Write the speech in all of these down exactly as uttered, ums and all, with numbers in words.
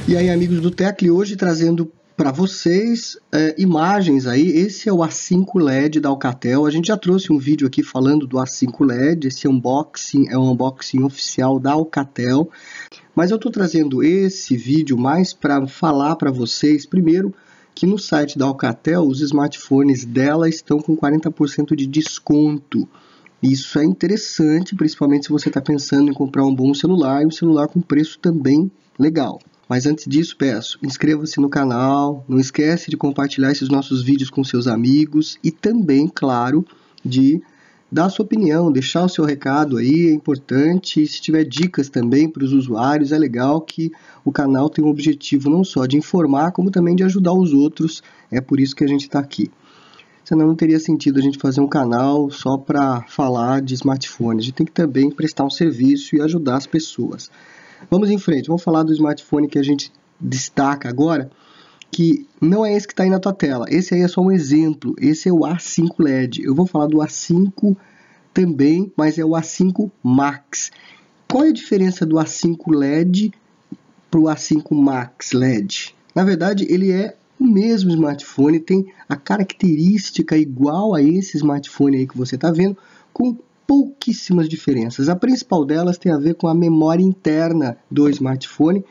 E aí, amigos do Tecli, hoje trazendo para vocês é, imagens aí. Esse é o A cinco L E D da Alcatel. A gente já trouxe um vídeo aqui falando do A cinco L E D. Esse unboxing é um unboxing oficial da Alcatel. Mas eu estou trazendo esse vídeo mais para falar para vocês, primeiro, que no site da Alcatel os smartphones dela estão com quarenta por cento de desconto. Isso é interessante, principalmente se você está pensando em comprar um bom celular e um celular com preço também legal. Mas antes disso, peço, inscreva-se no canal, não esquece de compartilhar esses nossos vídeos com seus amigos e também, claro, de dar a sua opinião, deixar o seu recado aí, é importante. E se tiver dicas também para os usuários, é legal que o canal tem um objetivo não só de informar, como também de ajudar os outros. É por isso que a gente está aqui. Senão não teria sentido a gente fazer um canal só para falar de smartphone. A gente tem que também prestar um serviço e ajudar as pessoas. Vamos em frente, vamos falar do smartphone que a gente destaca agora, que não é esse que está aí na tua tela. Esse aí é só um exemplo, esse é o A cinco L E D. Eu vou falar do A cinco também, mas é o A cinco Max. Qual é a diferença do A cinco L E D para o A cinco Max L E D? Na verdade, ele é o mesmo smartphone, tem a característica igual a esse smartphone aí que você está vendo, com pouquíssimas diferenças. A principal delas tem a ver com a memória interna do smartphone.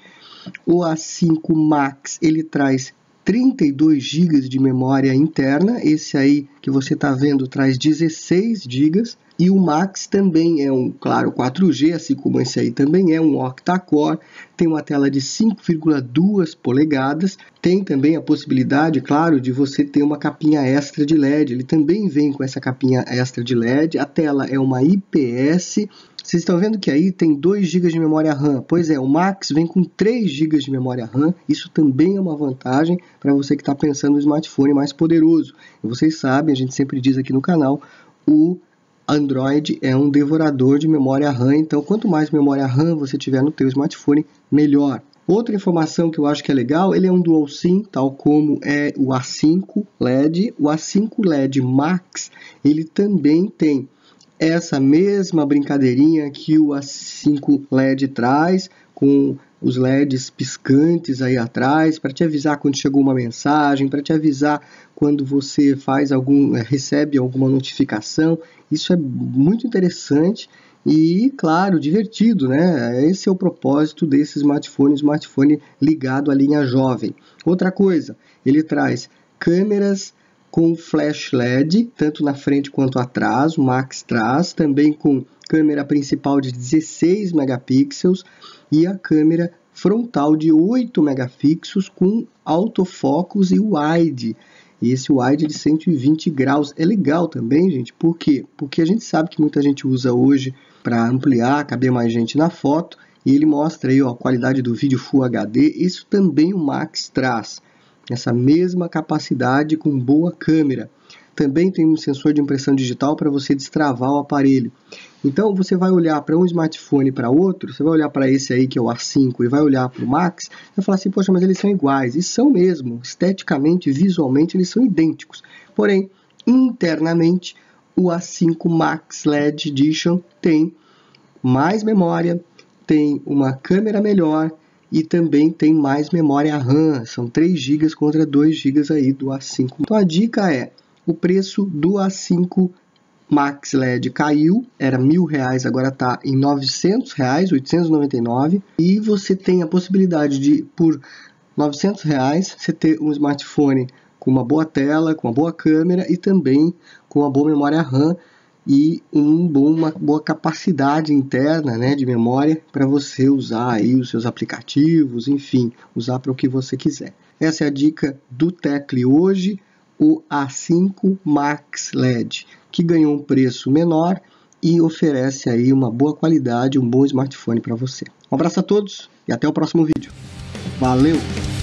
O A cinco Max ele traz trinta e dois gigas de memória interna, esse aí que você está vendo traz dezesseis gigas, e o Max também é um, claro, quatro G, assim como esse aí também é um octa-core, tem uma tela de cinco vírgula dois polegadas, tem também a possibilidade, claro, de você ter uma capinha extra de L E D, ele também vem com essa capinha extra de L E D, a tela é uma I P S. Vocês estão vendo que aí tem dois gigas de memória RAM. Pois é, o Max vem com três gigas de memória RAM. Isso também é uma vantagem para você que está pensando no smartphone mais poderoso. E vocês sabem, a gente sempre diz aqui no canal, o Android é um devorador de memória RAM. Então, quanto mais memória RAM você tiver no teu smartphone, melhor. Outra informação que eu acho que é legal, ele é um Dual SIM, tal como é o A cinco L E D. O A cinco L E D Max, ele também tem essa mesma brincadeirinha que o A cinco L E D traz, com os L E Ds piscantes aí atrás, para te avisar quando chegou uma mensagem, para te avisar quando você faz algum, recebe alguma notificação. Isso é muito interessante e, claro, divertido, né? Esse é o propósito desse smartphone, smartphone ligado à linha jovem. Outra coisa, ele traz câmeras com flash L E D, tanto na frente quanto atrás, o Max traz, também com câmera principal de dezesseis megapixels e a câmera frontal de oito megapixels com autofocus e wide. E esse wide de cento e vinte graus é legal também, gente. Por quê? Porque a gente sabe que muita gente usa hoje para ampliar, caber mais gente na foto, e ele mostra aí ó, a qualidade do vídeo Full H D. Isso também o Max traz. Essa mesma capacidade com boa câmera. Também tem um sensor de impressão digital para você destravar o aparelho. Então, você vai olhar para um smartphone e para outro, você vai olhar para esse aí que é o A cinco e vai olhar para o Max, e vai falar assim, poxa, mas eles são iguais. E são mesmo, esteticamente, visualmente, eles são idênticos. Porém, internamente, o A cinco Max L E D Edition tem mais memória, tem uma câmera melhor, e também tem mais memória RAM, são três gigas contra dois gigas aí do A cinco. Então a dica é, o preço do A cinco Max L E D caiu, era mil reais, agora está em novecentos reais, oitocentos e noventa e nove, e você tem a possibilidade de, por novecentos reais, você ter um smartphone com uma boa tela, com uma boa câmera e também com uma boa memória RAM, e um bom, uma boa capacidade interna, né, de memória para você usar aí os seus aplicativos, enfim, usar para o que você quiser. Essa é a dica do Tecli hoje, o A cinco Max L E D, que ganhou um preço menor e oferece aí uma boa qualidade, um bom smartphone para você. Um abraço a todos e até o próximo vídeo. Valeu!